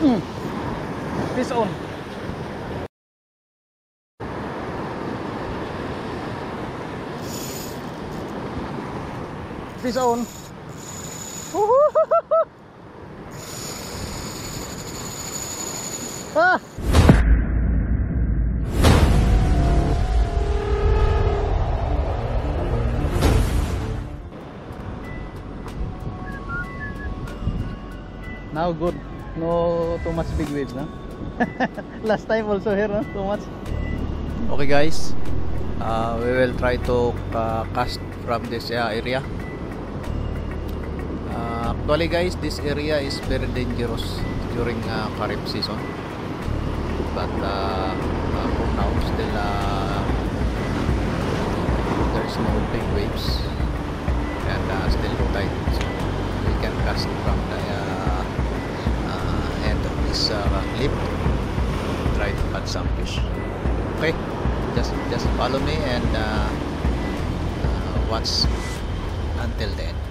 Fish on. Fish on. Ah! Now good. No too much big waves, no? Last time also here, no? Too much. Okay guys, we will try to cast from this area. Actually guys, this area is very dangerous during Kharif season, but for now still there is no big waves and still low tide, so we can cast from the end of this cliff, try to catch some fish. Okay, just follow me and watch until the end.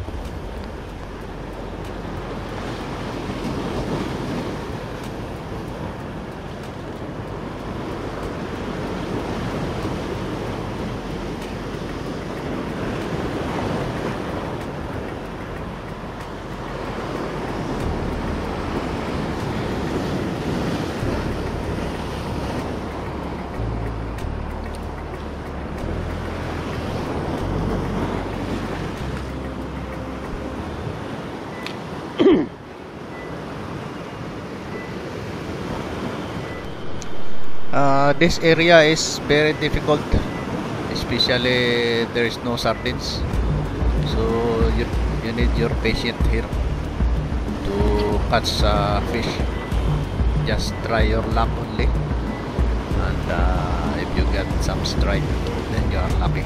This area is very difficult, especially there is no sardines, so you need your patience here to catch fish. Just try your luck only, and if you get some strike, then you are lucky.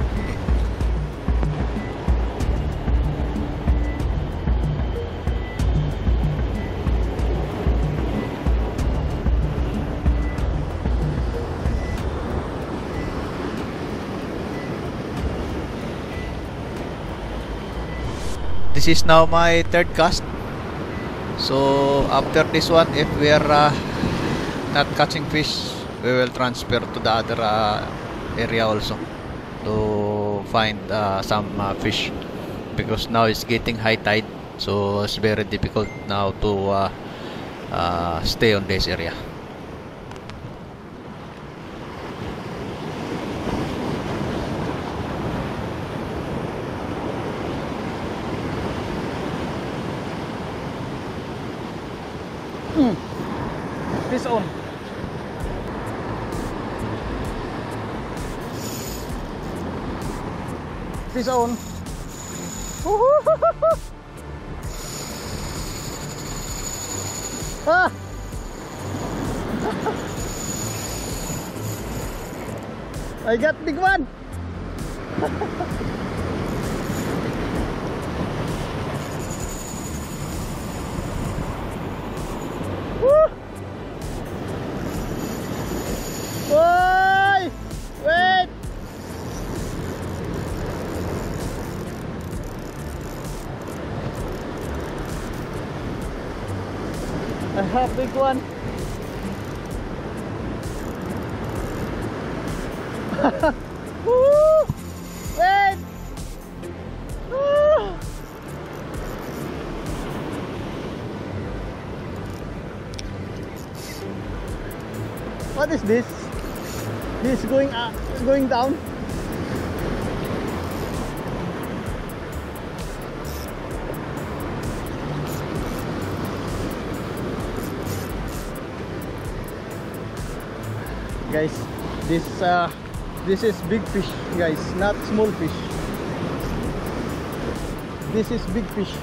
This is now my third cast, so after this one, if we are not catching fish, we will transfer to the other area also to find some fish, because now it's getting high tide, so it's very difficult now to stay on this area. Fish on. Fish on. Ah! I got big one. Why? Wait! I have big one. Woo! Wait! Ah! What is this? This going down. Guys, this is big fish, guys, not small fish. This is big fish.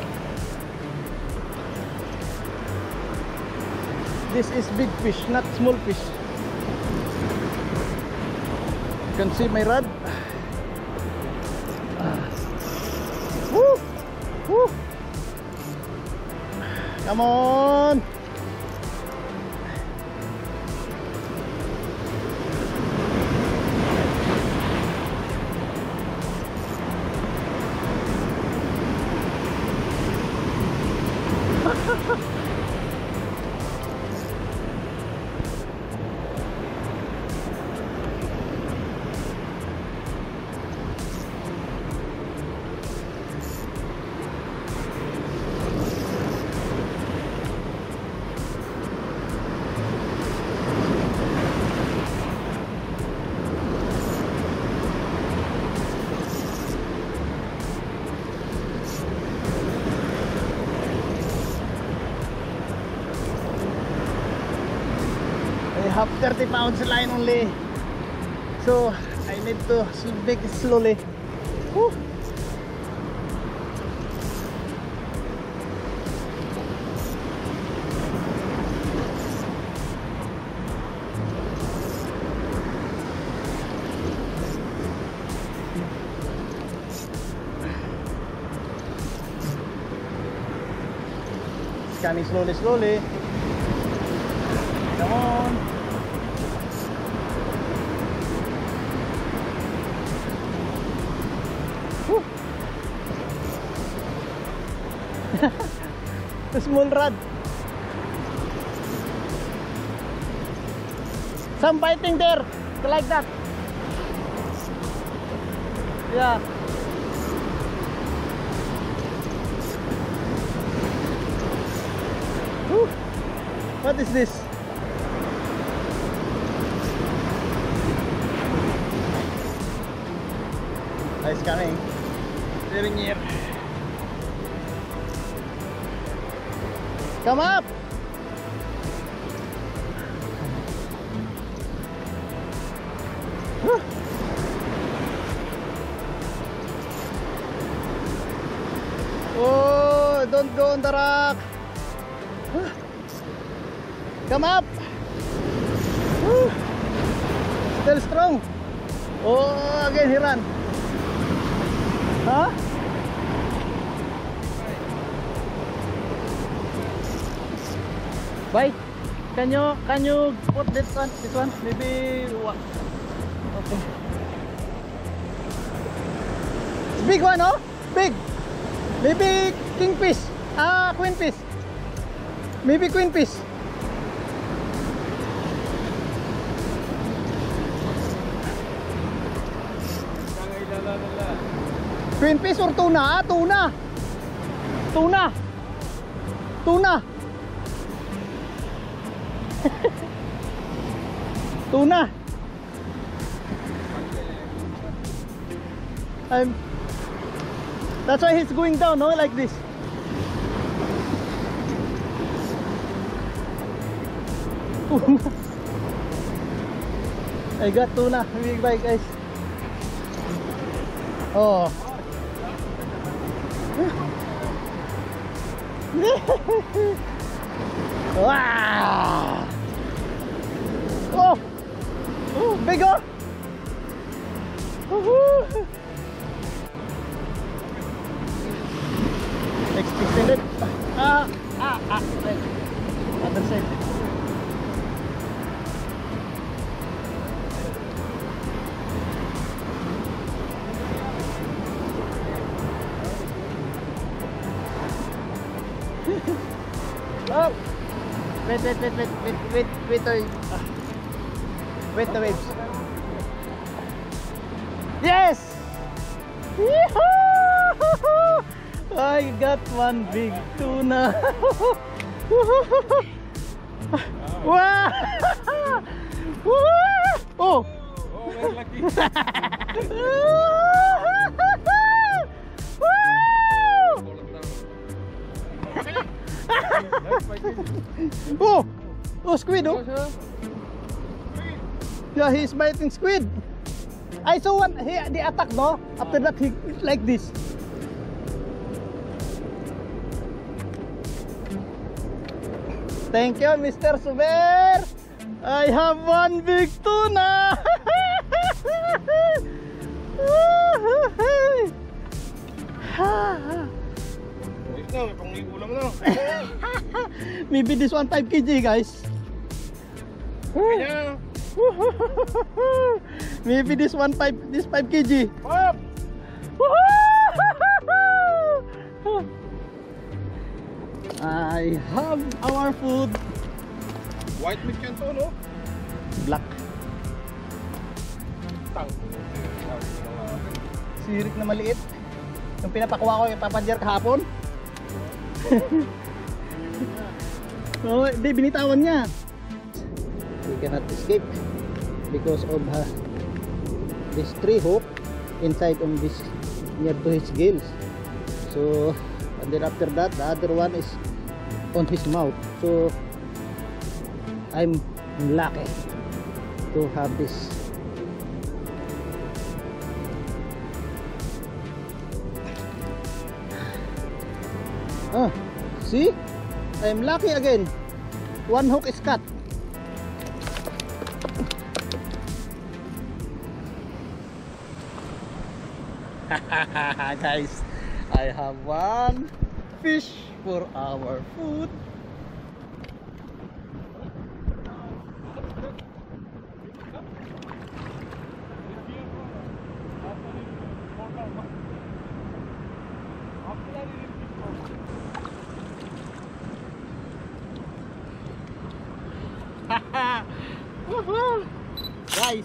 This is big fish, not small fish. You can see my rod. Woo! Woo! Come on! have 30 pounds line only, so I need to make it slowly. Woo. Scanning slowly, slowly. Come on. Woo. A small rod. Some biting there, like that. Yeah. Woo. What is this? It's coming. Very near. Come up. Woo. Oh, don't go on the rock. Come up. Woo. Still strong. Oh, again he ran. Huh? Bye. Can you put this one? Maybe what? Okay. It's big one, oh? Big. Maybe kingfish. Ah, queenfish. Maybe queenfish. Queenfish or tuna? Ah, tuna. Tuna. Tuna. Tuna. That's why he's going down, no? Like this. I got tuna. Big bite, guys. Oh. Wow. Oh. Oh, big oh. Extended. Other side. Oh. Wait, wait the waves. Yes! Yee-hoo! I got one big tuna. Wow! Oh! Very lucky. Oh! Oh, squid, oh! Yeah, he's biting squid. I saw one, the attack, no? After that, he like this. Thank you, Mr. Suber. I have one big tuna. Maybe this one 5 kg, guys. Maybe this 5 kg. I have our food. White meat yan to, no? Black. Sirik na maliit. Yung pinapakuha ko yung papadyer kahapon. Oh, di binitawan niya. We cannot escape because of this tree hook inside on this near to his gills. So and then after that the other one is on his mouth. So I'm lucky. to have this. Ah, see? I'm lucky again. One hook is cut. Guys, I have one fish for our food. Woohoo! Guys,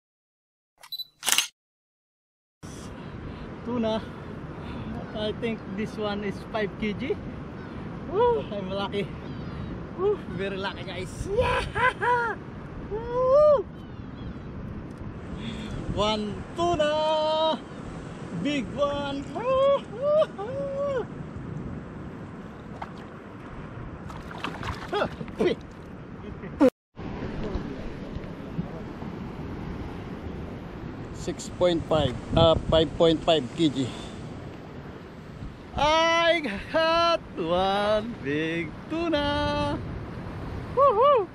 tuna. I think this one is 5 kg. Woo, I'm lucky. Woo, very lucky, guys. Yeah! Woo! One tuna, big one. Woo, woo, woo. Huh, wait. 5.5 kg. I got one big tuna. Woohoo!